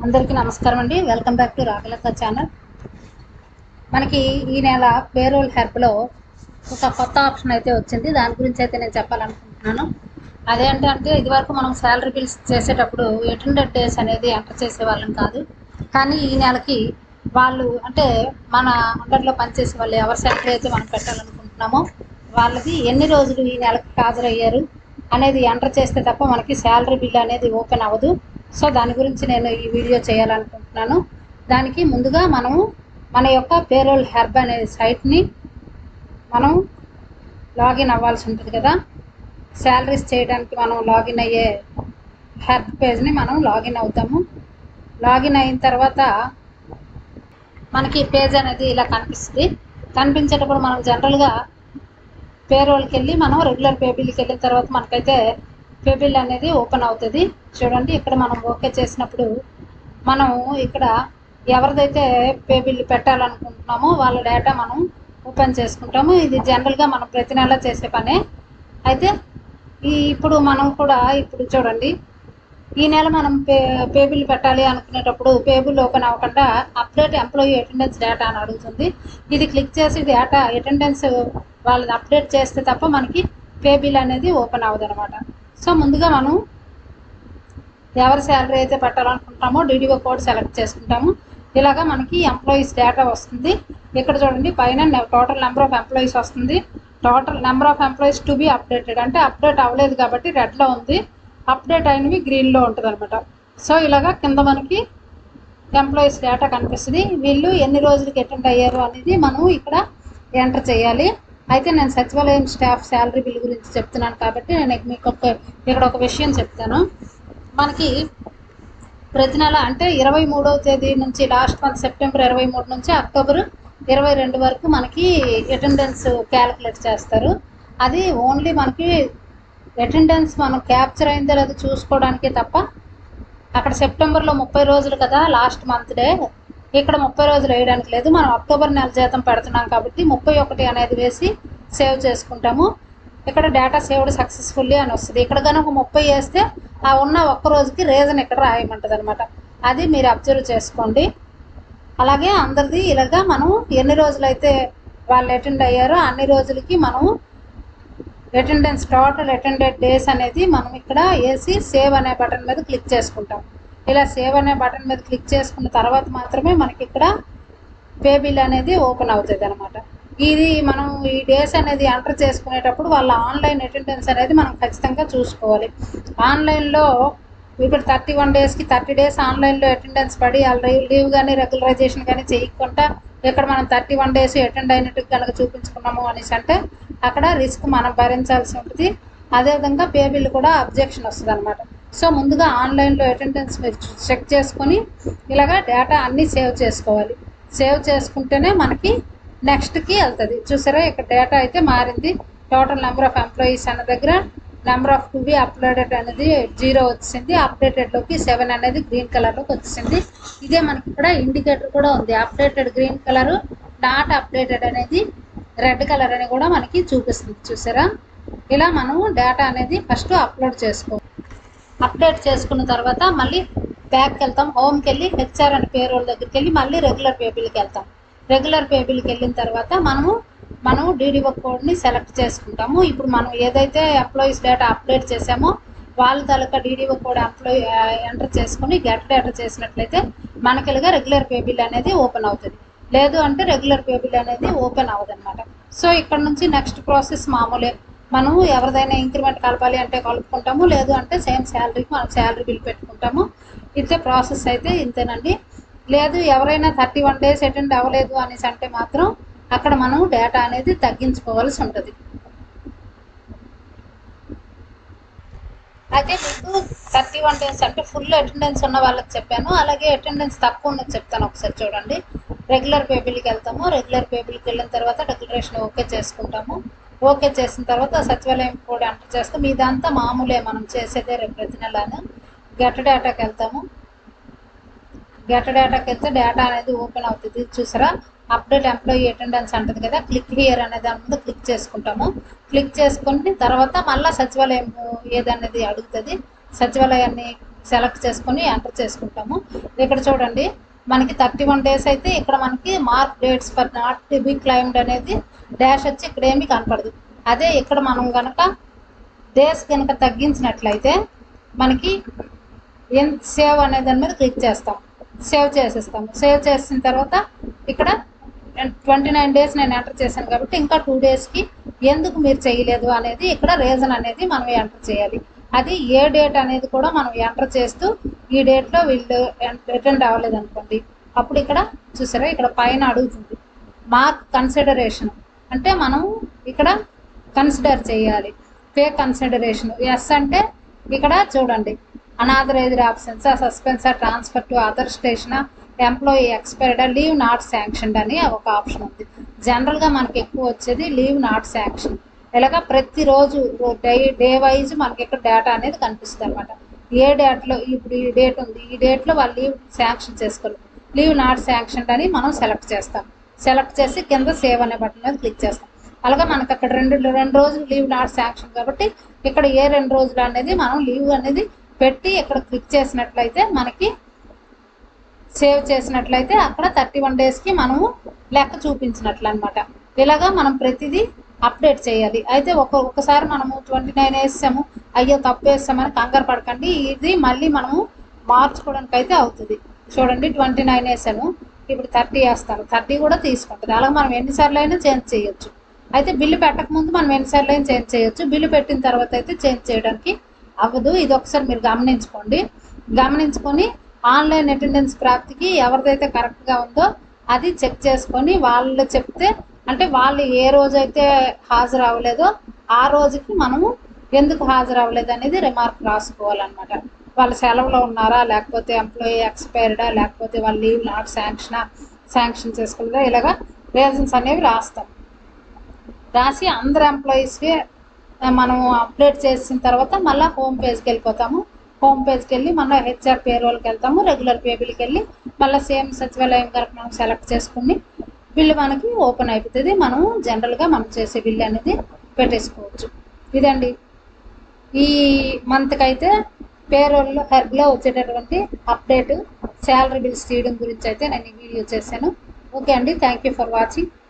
అందరికీ నమస్కారం అండి. Welcome back to Ragalatha channel. మనకి ఈ నెల పేరోల్ హెల్ప్లో ఒక కొత్త ఆప్షన్ అయితే వచ్చింది. దాని గురించి అయితే నేను చెప్పాలనుకుంటున్నాను. అదేంటంటే ఇదివరకు మనం శాలరీ బిల్స్ చేసేటప్పుడు అటెండెడ్ డేస్ అనేది ఎంటర్ చేసేవాళ్ళం కాదు. కానీ ఈ నెలకి వాళ్ళు అంటే మన అండర్లో పనిచేసే వాళ్ళు ఎవరి శాలరీ అయితే మనం పెట్టాలనుకుంటున్నామో వాళ్ళది ఎన్ని రోజులు ఈ నెలకి హాజరయ్యారు అనేది ఎంటర్ చేస్తే తప్ప మనకి శాలరీ బిల్ అనేది ఓపెన్ అవ్వదు. సో దాని గురించి నేను ఈ వీడియో చేయాలనుకుంటున్నాను. దానికి ముందుగా మనము మన యొక్క పేరోల్ హెర్బ్ అనే సైట్ని మనం లాగిన్ అవ్వాల్సి ఉంటుంది కదా. శాలరీస్ చేయడానికి మనం లాగిన్ అయ్యే హెర్బ్ పేజ్ని మనం లాగిన్ అవుతాము. లాగిన్ అయిన తర్వాత మనకి పేజ్ అనేది ఇలా కనిపిస్తుంది. కనిపించేటప్పుడు మనం జనరల్గా పేరోల్కి వెళ్ళి మనం రెగ్యులర్ పే బిల్కి వెళ్ళిన తర్వాత మనకైతే పే బిల్ అనేది ఓపెన్ అవుతుంది. చూడండి, ఇక్కడ మనం ఓకే చేసినప్పుడు మనం ఇక్కడ ఎవరిదైతే పే బిల్ పెట్టాలనుకుంటున్నామో వాళ్ళ డేటా మనం ఓపెన్ చేసుకుంటాము. ఇది జనరల్గా మనం ప్రతి నెల చేసే పనే. అయితే ఇప్పుడు మనం కూడా ఇప్పుడు చూడండి, ఈ నెల మనం పే బిల్ పెట్టాలి అనుకునేటప్పుడు పే బిల్ ఓపెన్ అవ్వకుండా అప్డేట్ ఎంప్లాయీ అటెండెన్స్ డేటా అని అడుగుతుంది. ఇది క్లిక్ చేసి డేటా అటెండెన్స్ వాళ్ళది అప్డేట్ చేస్తే తప్ప మనకి పే బిల్ అనేది ఓపెన్ అవ్వదు అనమాట. సో ముందుగా మనం ఎవరి శాలరీ అయితే పెట్టాలనుకుంటామో డీడీఓ కోడ్ సెలెక్ట్ చేసుకుంటాము. ఇలాగా మనకి ఎంప్లాయీస్ డేటా వస్తుంది. ఇక్కడ చూడండి, పైన టోటల్ నెంబర్ ఆఫ్ ఎంప్లాయీస్ వస్తుంది. Total number of employees to be updated అంటే అప్డేట్ అవ్వలేదు కాబట్టి రెడ్లో ఉంది, అప్డేట్ అయినవి గ్రీన్లో ఉంటుంది అనమాట. సో ఇలాగా కింద మనకి ఎంప్లాయీస్ డేటా కనిపిస్తుంది. వీళ్ళు ఎన్ని రోజులకి అటెండ్ అయ్యారు అనేది మనం ఇక్కడ ఎంటర్ చేయాలి. అయితే నేను సచివాలయం స్టాఫ్ శాలరీ బిల్ గురించి చెప్తున్నాను కాబట్టి నేను మీకు ఇక్కడ ఒక విషయం చెప్తాను. మనకి ప్రతి నెల అంటే 23వ తేదీ నుంచి లాస్ట్ మంత్ సెప్టెంబర్ 23 నుంచి అక్టోబర్ 22 వరకు మనకి అటెండెన్స్ క్యాలిక్యులేట్ చేస్తారు. అది ఓన్లీ మనకి అటెండెన్స్ మనం క్యాప్చర్ అయిందో లేదో చూసుకోవడానికే తప్ప అక్కడ సెప్టెంబర్లో 30 రోజులు కదా లాస్ట్ మంత్ డే, ఇక్కడ 30 రోజులు వేయడానికి లేదు. మనం అక్టోబర్ నెల జీతం పెడుతున్నాం కాబట్టి 31 అనేది వేసి సేవ్ చేసుకుంటాము. ఇక్కడ డేటా సేవ్డ్ సక్సెస్ఫుల్లీ అని వస్తుంది. ఇక్కడ కనుక 30 వేస్తే ఆ ఉన్న ఒక్క రోజుకి రీజన్ ఇక్కడ రాయమంటుంది అనమాట. అది మీరు అబ్జర్వ్ చేసుకోండి. అలాగే అందరిది ఇలాగా మనం ఎన్ని రోజులైతే వాళ్ళు అటెండ్ అయ్యారో అన్ని రోజులకి మనం అటెండెన్స్ టోటల్ అటెండెడ్ డేస్ అనేది మనం ఇక్కడ వేసి సేవ్ అనే బటన్ మీద క్లిక్ చేసుకుంటాం. ఇలా సేవ్ అనే బటన్ మీద క్లిక్ చేసుకున్న తర్వాత మాత్రమే మనకి ఇక్కడ పే బిల్ అనేది ఓపెన్ అవుతుంది అనమాట. ఇది మనం ఈ డేస్ అనేది ఎంటర్ చేసుకునేటప్పుడు వాళ్ళ ఆన్లైన్ అటెండెన్స్ అనేది మనం ఖచ్చితంగా చూసుకోవాలి. ఆన్లైన్లో ఇప్పుడు 31 డేస్కి 30 డేస్ ఆన్లైన్లో అటెండెన్స్ పడి వాళ్ళ లీవ్ కానీ రెగ్యులరైజేషన్ కానీ చేయకుండా ఇక్కడ మనం 31 డేస్ అటెండ్ అయినట్టు కనుక చూపించుకున్నాము అనేసి అంటే అక్కడ రిస్క్ మనం భరించాల్సి ఉంటుంది. అదేవిధంగా పే బిల్ కూడా అబ్జెక్షన్ వస్తుంది అనమాట. సో ముందుగా ఆన్లైన్లో అటెండెన్స్ మీరు చెక్ చేసుకొని ఇలాగా డేటా అన్నీ సేవ్ చేసుకోవాలి. సేవ్ చేసుకుంటేనే మనకి నెక్స్ట్కి వెళ్తుంది. చూసారా, ఇక్కడ డేటా అయితే మారింది. టోటల్ నెంబర్ ఆఫ్ ఎంప్లాయీస్ అన్న దగ్గర number of to be uploaded అనేది 0 వచ్చింది. అప్డేటెడ్లోకి 7 అనేది గ్రీన్ కలర్లోకి వచ్చింది. ఇదే మనకి ఇక్కడ ఇండికేటర్ కూడా ఉంది. Updated green colour, not updated అనేది రెడ్ కలర్ అని కూడా మనకి చూపిస్తుంది. చూసారా, ఇలా మనం డేటా అనేది ఫస్ట్ అప్డేట్ చేసుకున్న తర్వాత మళ్ళీ బ్యాక్కి వెళ్తాం. హోమ్కి వెళ్ళి హెచ్ఆర్ అని పేరోల్ దగ్గరికి వెళ్ళి మళ్ళీ రెగ్యులర్ పే బిల్కి వెళ్తాం. రెగ్యులర్ పే బిల్కి వెళ్ళిన తర్వాత మనం డీడీఓ కోడ్ని సెలెక్ట్ చేసుకుంటాము. ఇప్పుడు మనం ఏదైతే ఎంప్లాయీస్ డేటా అప్డేట్ చేసామో వాళ్ళ తాలూకా డీడీఓ కోడ్ ఎంటర్ చేసుకుని గెట్ డేటా చేసినట్లయితే మనకి ఇలాగా రెగ్యులర్ పే బిల్ అనేది ఓపెన్ అవుతుంది. లేదు అంటే రెగ్యులర్ పే బిల్ అనేది ఓపెన్ అవ్వదు అనమాట. సో ఇక్కడ నుంచి నెక్స్ట్ ప్రాసెస్ మామూలే. మనం ఎవరిదైనా ఇంక్రిమెంట్ కలపాలి అంటే కలుపుకుంటాము, లేదు అంటే సేమ్ శాలరీకి మనం శాలరీ బిల్ పెట్టుకుంటాము. ఇదే ప్రాసెస్ అయితే ఇంతేనండి. లేదు ఎవరైనా 31 డేస్ అటెండ్ అవ్వలేదు అనేసి అంటే మాత్రం అక్కడ మనం డేటా అనేది తగ్గించుకోవాల్సి ఉంటుంది. అయితే మీకు 31 డేస్ అంటే ఫుల్ అటెండెన్స్ ఉన్న వాళ్ళకి చెప్పాను, అలాగే అటెండెన్స్ తక్కువ ఉన్నది చెప్తాను. ఒకసారి చూడండి, రెగ్యులర్ పే బిల్కి వెళ్తాము. రెగ్యులర్ పే బిల్కి వెళ్ళిన తర్వాత డిక్లరేషన్ ఓకే చేసుకుంటాము. ఓకే చేసిన తర్వాత సచివాలయం కోడ్ ఎంటర్ చేస్తాం. ఇదంతా మామూలే, మనం చేసేదే రేపు ప్రతి నెలను. గెట్ డేటాకి వెళ్తాము. గెట్ డేటాకి వెళ్తే డేటా అనేది ఓపెన్ అవుతుంది. చూసారా, అప్డేట్ ఎంప్లాయీ అటెండెన్స్ అంటుంది కదా, క్లిక్ హియర్ అనే దాని మీద క్లిక్ చేసుకుంటాము. క్లిక్ చేసుకుని తర్వాత మళ్ళీ సచివాలయం ఏదనేది అడుగుతుంది. సచివాలయాన్ని సెలెక్ట్ చేసుకొని ఎంటర్ చేసుకుంటాము. ఇక్కడ చూడండి మనకి 31 డేస్ అయితే ఇక్కడ మనకి mark dates for not to be claimed అనేది డాష్ వచ్చి ఇక్కడ ఏమీ కనపడదు. అదే ఇక్కడ మనం కనుక డేస్ కనుక తగ్గించినట్లయితే మనకి సేవ్ అనే దాని మీద క్లిక్ చేస్తాం, సేవ్ చేసేస్తాము. సేవ్ చేసిన తర్వాత ఇక్కడ 29 డేస్ నేను ఎంటర్ చేశాను కాబట్టి ఇంకా 2 డేస్కి ఎందుకు మీరు చేయలేదు అనేది ఇక్కడ రీజన్ అనేది మనం ఎంటర్ చేయాలి. అది ఏ డేట్ అనేది కూడా మనం ఎంటర్ చేస్తూ ఈ డేట్లో వీళ్ళు అటెండ్ అవ్వలేదు అనుకోండి, అప్పుడు ఇక్కడ చూసారా ఇక్కడ పైన అడుగుతుంది మార్క్ కన్సిడరేషన్ అంటే మనం ఇక్కడ కన్సిడర్ చేయాలి. పే కన్సిడరేషన్ ఎస్ అంటే ఇక్కడ చూడండి unauthorised options, suspense, transfer to other station, employee expired, leave not sanctioned అని ఒక ఆప్షన్ ఉంది. జనరల్గా మనకి ఎక్కువ వచ్చేది లీవ్ నాట్ శాంక్షన్. ఇలాగా ప్రతిరోజు డే వైజ్ మనకి ఇక్కడ డేటా అనేది కనిపిస్తుంది అనమాట. ఏ డేట్లో ఇప్పుడు ఈ డేట్ ఉంది, ఈ డేట్లో వాళ్ళు లీవ్ శాంక్షన్ చేసుకోరు, లీవ్ నాట్ శాంక్షన్ అని మనం సెలెక్ట్ చేస్తాం. సెలెక్ట్ చేసి కింద సేవ్ అనే బటన్ మీద క్లిక్ చేస్తాం. అలాగే మనకు అక్కడ రెండు రోజులు లీవ్ నాట్ శాంక్షన్ కాబట్టి ఇక్కడ ఏ 2 రోజులు అనేది మనం లీవ్ అనేది పెట్టి ఇక్కడ క్లిక్ చేసినట్లయితే మనకి సేవ్ చేసినట్లయితే అక్కడ 31 డేస్కి మనము లెక్క చూపించినట్లు అనమాట. ఇలాగా మనం ప్రతిదీ అప్డేట్ చేయాలి. అయితే ఒక్కసారి మనము 29 వేసాము, అయ్యో తప్పు వేస్తామని కంగారు పడకండి, ఇది మళ్ళీ మనము మార్చుకోవడానికి అయితే అవుతుంది. చూడండి 29 వేసాను, ఇప్పుడు 30 వేస్తాను, 30 కూడా తీసుకుంటుంది. అలాగే మనం ఎన్నిసార్లు అయినా చేంజ్ చేయొచ్చు. అయితే బిల్లు పెట్టకముందు మనం ఎన్నిసార్లు అయినా చేంజ్ చేయొచ్చు, బిల్లు పెట్టిన తర్వాత అయితే చేంజ్ చేయడానికి అవ్వదు. ఇది ఒకసారి మీరు గమనించుకొని ఆన్లైన్ అటెండెన్స్ ప్రాప్తికి ఎవరిదైతే కరెక్ట్గా ఉందో అది చెక్ చేసుకొని వాళ్ళు చెప్తే అంటే వాళ్ళు ఏ రోజైతే హాజరు అవ్వలేదో ఆ రోజుకి మనము ఎందుకు హాజరు అవ్వలేదు అనేది రిమార్క్ రాసుకోవాలన్నమాట. వాళ్ళు సెలవులో ఉన్నారా, లేకపోతే ఎంప్లాయీ ఎక్స్పైర్డా, లేకపోతే వాళ్ళు లీవ్ నాట్ శాంక్షన్ చేసుకోలేదా, ఇలాగా రీజన్స్ అనేవి రాసి అందరు ఎంప్లాయీస్కి మనం అప్డేట్ చేసిన తర్వాత మళ్ళీ హోమ్ పేజ్కి వెళ్ళిపోతాము. హోమ్ పేజ్కి వెళ్ళి మళ్ళీ హెచ్ఆర్ పేరోల్కి వెళ్తాము, రెగ్యులర్ పే బిల్కి వెళ్ళి మళ్ళీ సేమ్ సచివాలయం వరకు మనం సెలెక్ట్ చేసుకుని బిల్లు మనకి ఓపెన్ అయిపోతుంది. మనము జనరల్గా మనం చేసే బిల్లు అనేది పెట్టేసుకోవచ్చు. ఇదండి ఈ మంత్కి అయితే పేరోల్ హెర్బ్లో వచ్చేటటువంటి అప్డేట్ శాలరీ బిల్స్ తీయడం గురించి అయితే నేను ఈ వీడియో చేశాను. ఓకే అండి, థ్యాంక్ యూ ఫర్ వాచింగ్.